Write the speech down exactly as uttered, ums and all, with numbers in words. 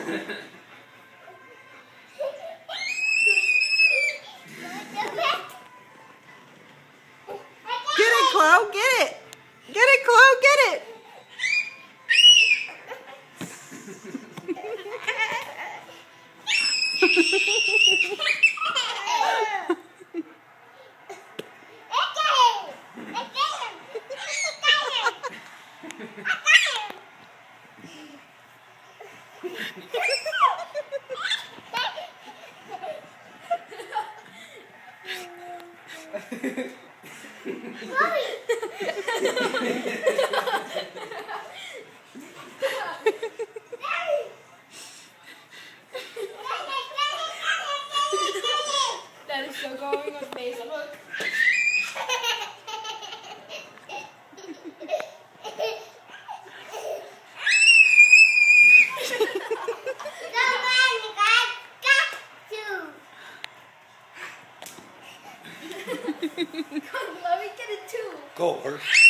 Get it, Chloe, get it! Get it, Chloe, get it! That is still going on Facebook. Come on, let me get it too. Go, horse.